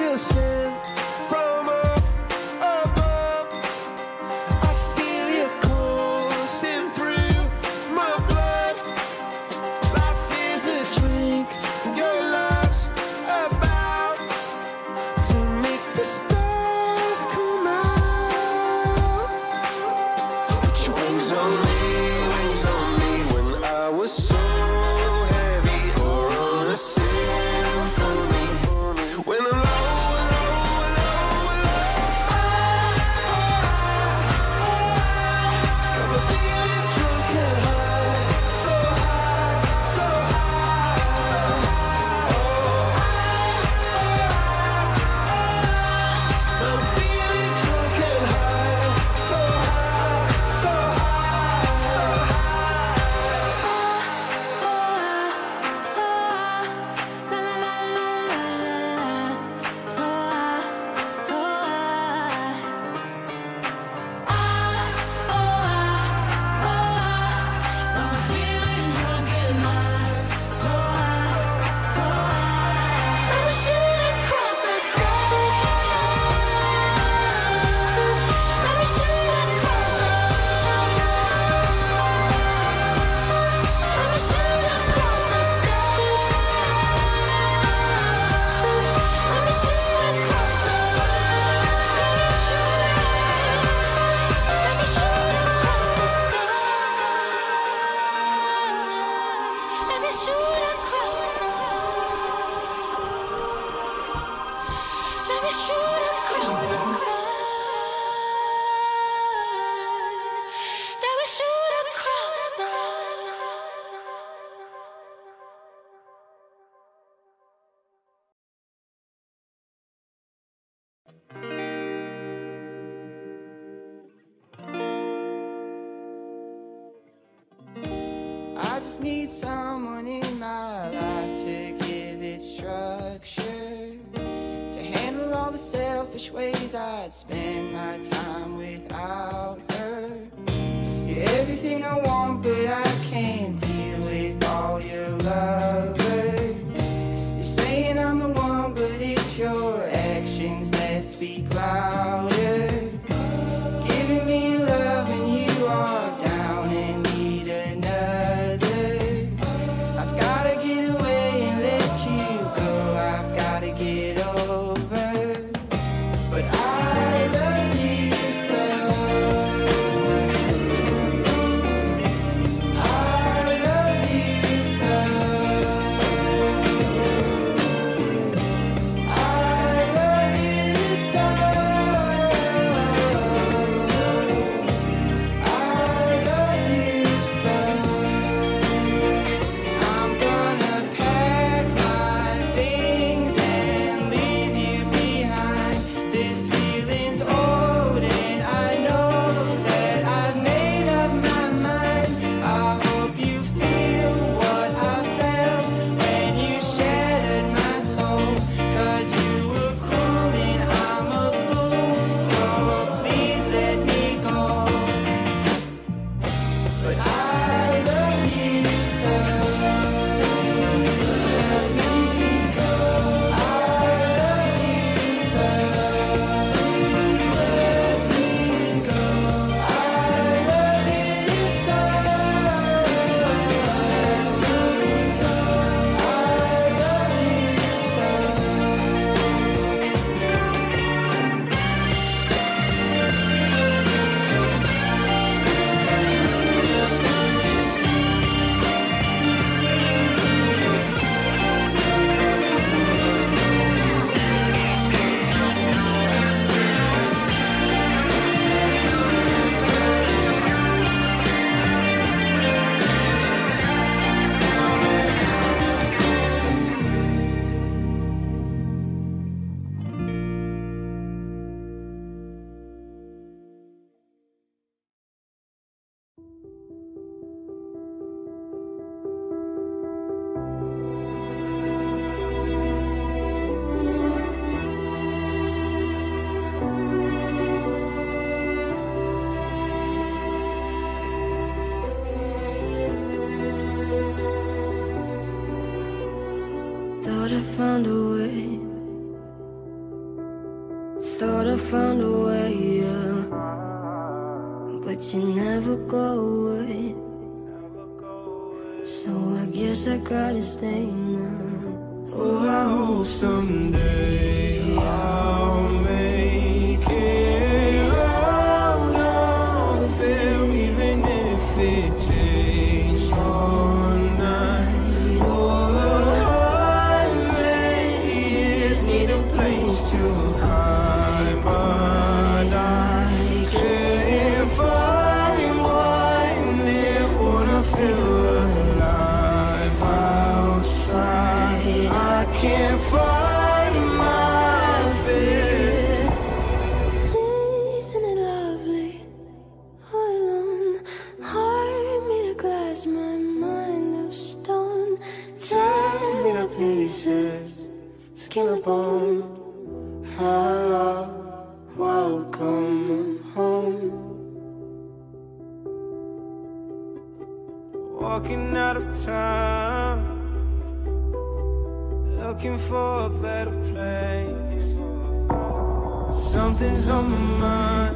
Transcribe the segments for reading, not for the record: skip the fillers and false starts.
you sent from up above. I feel you coursing through my blood. Life is a drink, your love's about to make the stars come out. Put your wings on me when I was so heavy, or on a symphony. When I'm low, got me feeling drunk and high, so high, so high. I'm feeling drunk and high, so high, so I just need someone in my life to give it structure, to handle all the selfish ways I'd spend my time without her. You're everything I want, but I can't deal with all your lovers. You're saying I'm the one, but it's your actions that speak louder. Giving me love and you are down and need another. I've gotta get away and let you go. I've gotta get over. But I love you so. I love you so. I love you so. I love you so. I'm gonna pack my things and leave you behind. This feeling's old and I know that I've made up my mind. I hope you feel what I felt when you shattered my soul. 'Cause you were cruel and I'm a fool, so please let me go. But I love you so. Let me go. I love you so. Let me go. I love you so. Let me go. I love you so. Thought I found a way I found a way, yeah. But you never go away. So I guess I gotta stay now. Oh, I hope someday I'll make it out of there, even if it takes all night or 100 years. Need a place to hide, but I can't find one near. Wanna feel alive outside. I can't find my fear. Isn't it lovely? All alone, heart made of glass, my mind of stone. Tear me to pieces, skin and bone. Hello, welcome home. Walking out of town, looking for a better place. Something's on my mind,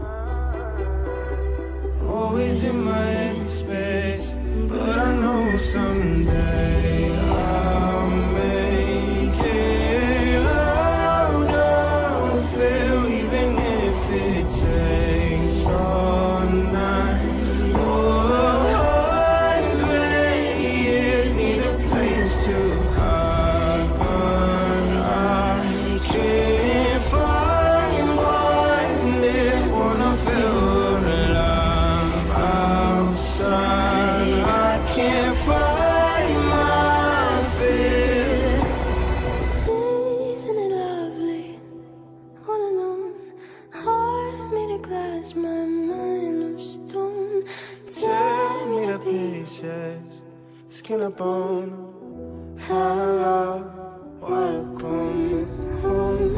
always in my head space. But I know someday I'll make it out of there, even if it takes all night or 100 years. Need a place to hide, but I can't find one near. Wanna feel alive outside. I can't find my fear. Isn't it lovely? All alone, heart made of glass, my mind of stone. Tear me to pieces, skin and bone. Hello, welcome home.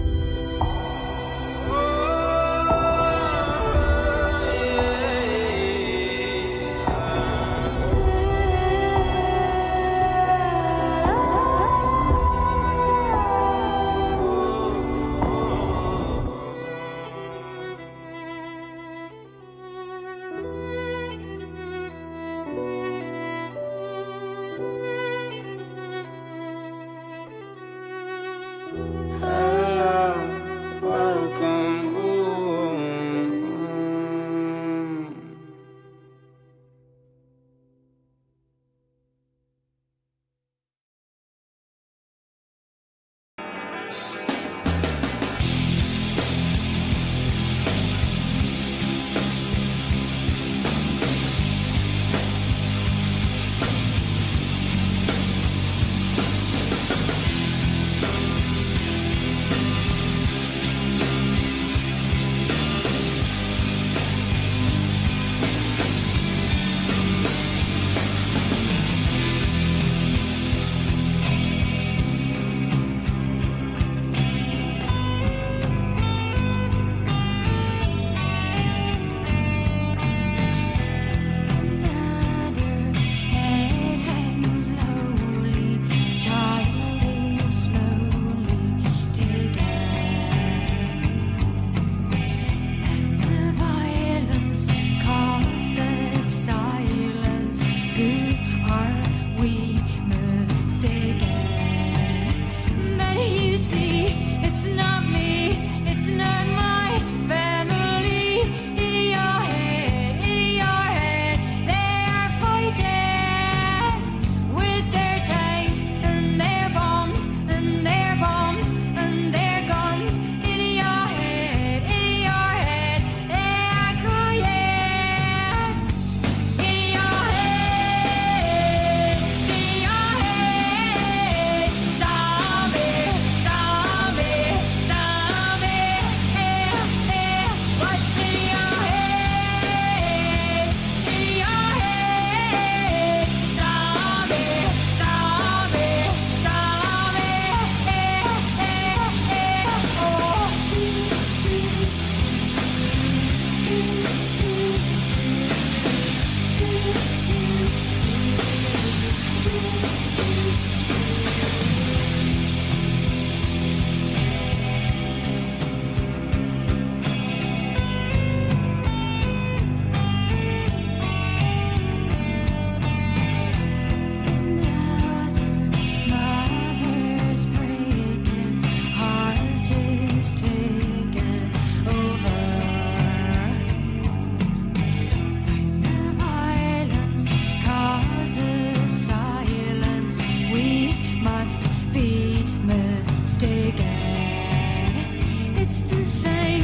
Welcome home. it's the same.